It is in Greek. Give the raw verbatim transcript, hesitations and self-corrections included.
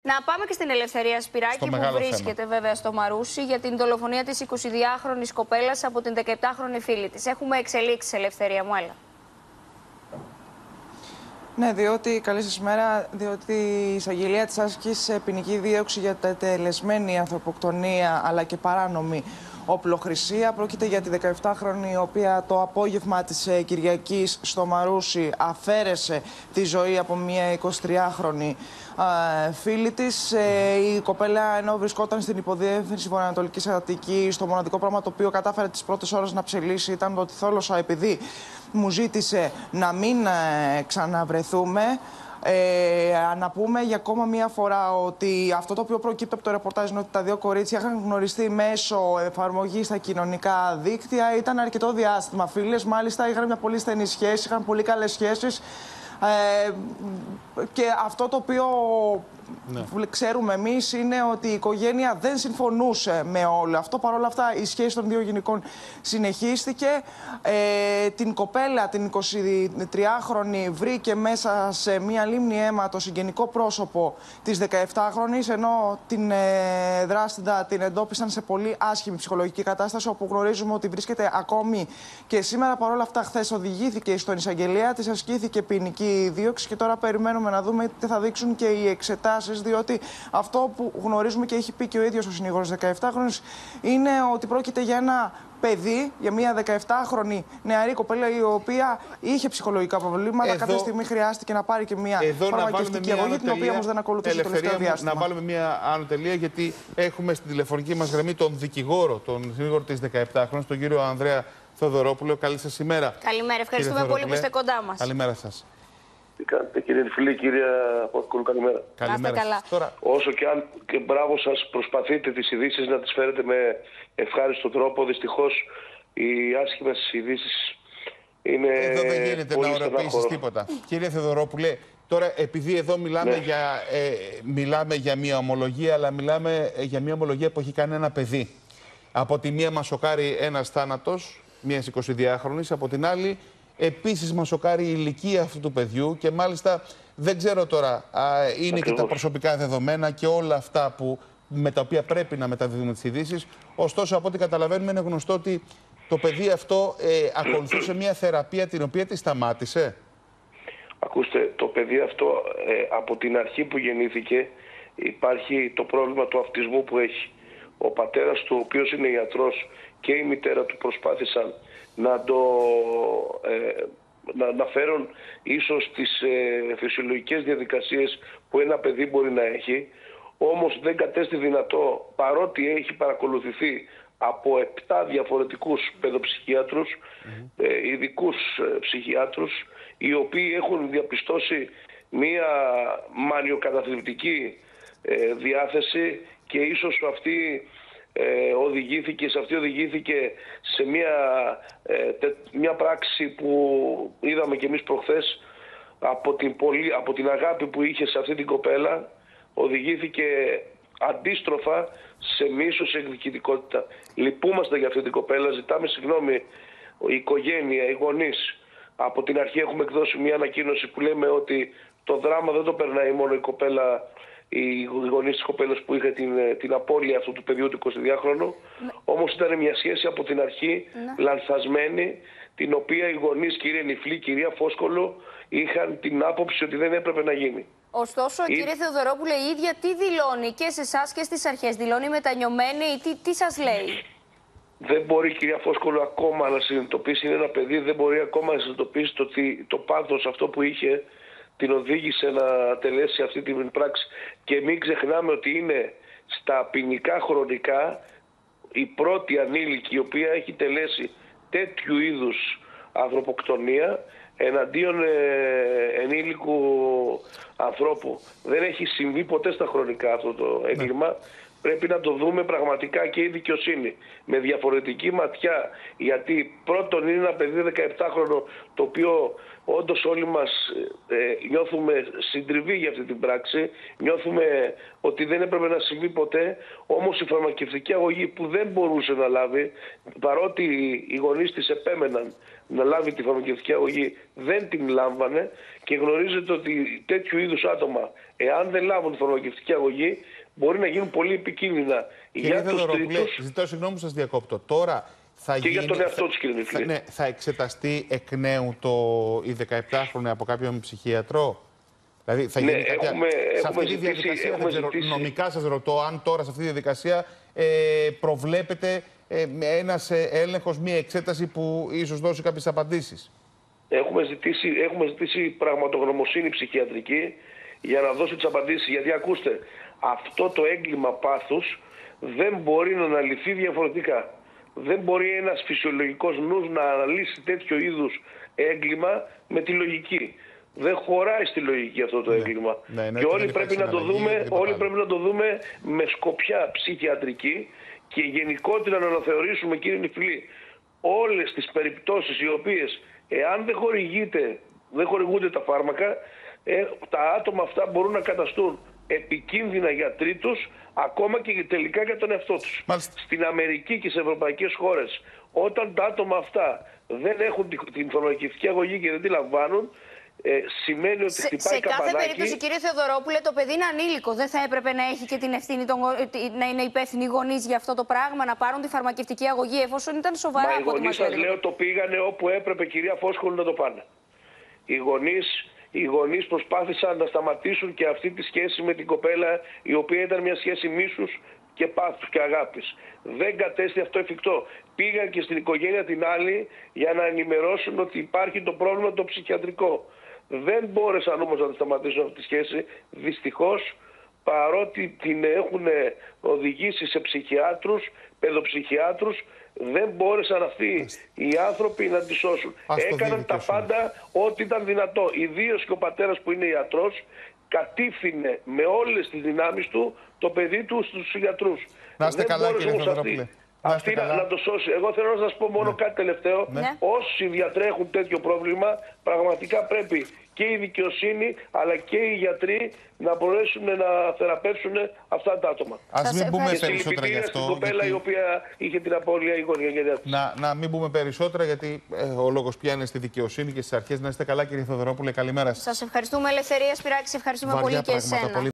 Να πάμε και στην Ελευθερία Σπυράκη, που βρίσκεται θέμα. βέβαια στο Μαρούσι, για την δολοφονία της εικοσιδυάχρονης κοπέλας από την δεκαεπτάχρονη φίλη της. Έχουμε εξελίξεις, Ελευθερία μου, έλα. Ναι, διότι, καλή σας μέρα, διότι η εισαγγελία της άσκησε ποινική δίωξη για τελεσμένη ανθρωποκτονία αλλά και παράνομη οπλοχρησία. Πρόκειται για τη δεκαεπτάχρονη, η οποία το απόγευμα της Κυριακής στο Μαρούσι αφαίρεσε τη ζωή από μια εικοσιτριάχρονη φίλη της. Η κοπέλα, ενώ βρισκόταν στην υποδιεύθυνση Βορειοανατολικής Αττικής, το μοναδικό πράγμα το οποίο κατάφερε τις πρώτες ώρες να ψελίσει ήταν το ότι θόλωσα, επειδή μου ζήτησε να μην ε, ξαναβρεθούμε. Ε, να πούμε για ακόμα μία φορά ότι αυτό το οποίο προκύπτει από το ρεπορτάζ είναι ότι τα δύο κορίτσια είχαν γνωριστεί μέσω εφαρμογής στα κοινωνικά δίκτυα. Ήταν αρκετό διάστημα φίλες, μάλιστα είχαν μια πολύ στενή σχέση, είχαν πολύ καλές σχέσεις. Ε, και αυτό το οποίο ναι. ξέρουμε εμείς είναι ότι η οικογένεια δεν συμφωνούσε με όλο αυτό. Παρ' όλα αυτά η σχέση των δύο γυναικών συνεχίστηκε. Ε, την κοπέλα, την εικοσιτριάχρονη, βρήκε μέσα σε μία λίμνη αίμα το συγγενικό πρόσωπο της δεκαεπτάχρονης, ενώ την ε, δράστητα την εντόπισαν σε πολύ άσχημη ψυχολογική κατάσταση, όπου γνωρίζουμε ότι βρίσκεται ακόμη και σήμερα. Παρ' όλα αυτά, χθες οδηγήθηκε στον εισαγγελέα της, ασκήθηκε ποινική δίωξη και τώρα περιμένουμε να δούμε τι θα δείξουν και οι εξετάσεις, διότι αυτό που γνωρίζουμε και έχει πει και ο ίδιος ο συνήγορος δεκαεπτάχρονης είναι ότι πρόκειται για ένα παιδί, για μια δεκαεπτάχρονη νεαρή κοπέλα, η οποία είχε ψυχολογικά προβλήματα. Εδώ, κάποια στιγμή χρειάστηκε να πάρει και μια φαρμακευτική αγωγή, την οποία όμως δεν ακολουθούσε το τελευταίο διάστημα. Να βάλουμε μια άνω τελεία, γιατί έχουμε στην τηλεφωνική μας γραμμή τον δικηγόρο, τον συνήγορο της δεκαεπτάχρονης, τον κύριο Ανδρέα Θεοδωρόπουλο. Καλή σας ημέρα. Καλημέρα, ευχαριστούμε πολύ που είστε κοντά μας. Καλημέρα σας. Τι κάνετε, κύριε Φίλη, κύριε Απόκολου, καλημέρα. Καλημέρα. Καλά. Τώρα... Όσο και αν και μπράβο σας, προσπαθείτε τις ειδήσεις να τις φέρετε με ευχάριστο τρόπο. Δυστυχώς οι άσχημες ειδήσεις είναι. Εδώ δεν γίνεται να ωρεοποιήσεις τίποτα. Κύριε Θεοδωρόπουλε, τώρα επειδή εδώ μιλάμε, ναι. για, ε, μιλάμε για μια ομολογία, αλλά μιλάμε για μια ομολογία που έχει κάνει ένα παιδί. Από τη μία μας σοκάρει ένας θάνατος μιας εικοσιδυάχρονης, από την άλλη. Επίσης μας σοκάρει η ηλικία αυτού του παιδιού και μάλιστα δεν ξέρω τώρα, α, είναι Ακριβώς. και τα προσωπικά δεδομένα και όλα αυτά που, με τα οποία πρέπει να μεταδίδουμε τις ειδήσεις. Ωστόσο, από ό,τι καταλαβαίνουμε, είναι γνωστό ότι το παιδί αυτό ε, ακολουθούσε μια θεραπεία την οποία τη σταμάτησε. Ακούστε, το παιδί αυτό ε, από την αρχή που γεννήθηκε υπάρχει το πρόβλημα του αυτισμού που έχει. Ο πατέρας του, ο οποίος είναι ιατρός, και η μητέρα του προσπάθησαν να το ε, να, να φέρουν ίσως τις ε, φυσιολογικές διαδικασίες που ένα παιδί μπορεί να έχει, όμως δεν κατέστη δυνατό, παρότι έχει παρακολουθηθεί από επτά διαφορετικούς παιδοψυχιάτρους, mm-hmm. ε, ειδικούς ε, ψυχιάτρους, οι οποίοι έχουν διαπιστώσει μία μανιοκαταθλιπτική ε, διάθεση, και ίσως αυτή Ε, οδηγήθηκε, σε αυτή οδηγήθηκε σε μια, ε, τε, μια πράξη που είδαμε και εμείς προχθές, από την, πολύ, από την αγάπη που είχε σε αυτή την κοπέλα, οδηγήθηκε αντίστροφα σε μίσος, σε εκδικητικότητα. Λυπούμαστε για αυτή την κοπέλα, ζητάμε συγγνώμη η οικογένεια, οι γονείς. Από την αρχή έχουμε εκδώσει μια ανακοίνωση που λέμε ότι το δράμα δεν το περνάει μόνο η κοπέλα, οι γονείς της κοπέλας που είχε την, την απώλεια αυτού του παιδιού του εικοσιδυάχρονου. Ναι. Όμως ήταν μια σχέση από την αρχή, ναι. λανθασμένη, την οποία οι γονείς, κυρία Νιφλή, κυρία Φόσκολο, είχαν την άποψη ότι δεν έπρεπε να γίνει. Ωστόσο, η... κύριε Θεοδωρόπουλε, η ίδια τι δηλώνει και σε εσάς και στις αρχές? Δηλώνει μετανιωμένη ή τι, τι σας λέει? Δεν μπορεί, κυρία Φόσκολο, ακόμα να συνειδητοποιήσει, είναι ένα παιδί, δεν μπορεί ακόμα να συνειδητοποιήσει το, το πάθος αυτό που είχε την οδήγησε να τελέσει αυτή την πράξη. Και μην ξεχνάμε ότι είναι στα ποινικά χρονικά η πρώτη ανήλικη η οποία έχει τελέσει τέτοιου είδους ανθρωποκτονία εναντίον ε, ενήλικου ανθρώπου. Δεν έχει συμβεί ποτέ στα χρονικά αυτό το έγκλημα. Ναι. Πρέπει να το δούμε πραγματικά και η δικαιοσύνη με διαφορετική ματιά, γιατί πρώτον είναι ένα παιδί δεκαεπτάχρονο το οποίο όντως όλοι μας ε, νιώθουμε συντριβή για αυτή την πράξη, νιώθουμε ότι δεν έπρεπε να συμβεί ποτέ, όμως η φαρμακευτική αγωγή που δεν μπορούσε να λάβει, παρότι οι γονείς της επέμεναν να λάβει τη φαρμακευτική αγωγή, δεν την λάμβανε, και γνωρίζετε ότι τέτοιου είδους άτομα, εάν δεν λάβουν τη φαρμακευτική αγωγή, μπορεί να γίνουν πολύ επικίνδυνα για τους τρίτους. Ζητώ συγγνώμη που σας διακόπτω. Τώρα θα και γίνει, για τον εαυτό τους, κύριε Νιφλή. Ναι, θα εξεταστεί εκ νέου το, η δεκαεπτάχρονη από κάποιον ψυχίατρο. Δηλαδή θα γίνει ναι, κάποια... έχουμε, σε έχουμε αυτή τη διαδικασία, έχουμε δεν ζητήσει... νομικά σας ρωτώ, αν τώρα σε αυτή τη διαδικασία ε, προβλέπετε ε, ένας ε, έλεγχος, μία εξέταση που ίσως δώσει κάποιες απαντήσεις. Έχουμε ζητήσει, έχουμε ζητήσει πραγματογνωμοσύνη ψυχιατρική για να δώσει τις απαντήσεις. Γιατί ακούστε, αυτό το έγκλημα πάθους δεν μπορεί να αναλυθεί διαφορετικά. Δεν μπορεί ένας φυσιολογικός νους να αναλύσει τέτοιο είδους έγκλημα με τη λογική. Δεν χωράει στη λογική αυτό το ναι. έγκλημα. Ναι, ναι, και όλοι, πρέπει να, το δούμε, όλοι πρέπει να το δούμε με σκοπιά ψυχιατρική και γενικότερα να αναθεωρήσουμε, κύριε Νιφλή, όλες τις περιπτώσεις οι οποίες, εάν δεν, χορηγείται, δεν χορηγούνται τα φάρμακα, ε, τα άτομα αυτά μπορούν να καταστούν επικίνδυνα για τρίτους, ακόμα και τελικά για τον εαυτό τους. Μάλιστα. Στην Αμερική και σε ευρωπαϊκές χώρες, όταν τα άτομα αυτά δεν έχουν την φαρμακευτική αγωγή και δεν τη λαμβάνουν, ε, σημαίνει ότι σε, χτυπάει σε καπανάκι. Σε κάθε περίπτωση, κύριε Θεοδωρόπουλε, το παιδί είναι ανήλικο. Δεν θα έπρεπε να έχει και την ευθύνη, των, να είναι υπεύθυνοι οι γονείς για αυτό το πράγμα, να πάρουν τη φαρμακευτική αγωγή, εφόσον ήταν σοβαρά. Μα από οι γονείς, σας λέω, το πήγανε όπου έπρεπε, κυρία Φόσκολου, να το πάνε. Οι γονείς, οι γονείς προσπάθησαν να σταματήσουν και αυτή τη σχέση με την κοπέλα, η οποία ήταν μια σχέση μίσους και πάθους και αγάπης. Δεν κατέστη αυτό εφικτό. Πήγαν και στην οικογένεια την άλλη για να ενημερώσουν ότι υπάρχει το πρόβλημα το ψυχιατρικό. Δεν μπόρεσαν όμως να τη σταματήσουν αυτή τη σχέση, δυστυχώς, παρότι την έχουν οδηγήσει σε ψυχιάτρους, παιδοψυχιάτρους, δεν μπόρεσαν αυτοί οι άνθρωποι να τη σώσουν. Έκαναν τα πάντα ό,τι ήταν δυνατό. Ιδίως και ο πατέρας που είναι ιατρός κατήφθηνε με όλες τις δυνάμεις του το παιδί του στους γιατρούς. Να είστε δεν καλά, κύριε Θεοδωρόπουλε. Αυτή να, να το σώσει. Εγώ θέλω να σας πω μόνο ναι. κάτι τελευταίο. Ναι. Όσοι διατρέχουν τέτοιο πρόβλημα, πραγματικά πρέπει και η δικαιοσύνη αλλά και οι γιατροί να μπορέσουν να θεραπεύσουν αυτά τα άτομα. Ας μην πούμε περισσότερα γι' αυτό. Στην κοπέλα γιατί... η οποία είχε την απώλεια η γονιά. Να, να μην πούμε περισσότερα, γιατί ε, ο λόγος πια είναι στη δικαιοσύνη και στις αρχές. Να είστε καλά, κύριε Θεοδωρόπουλε. Καλημέρα σας. Σας ευχαριστούμε, Ελευθερία Σπυράκη. Ευχαριστούμε Βαριά πολύ και εσένα.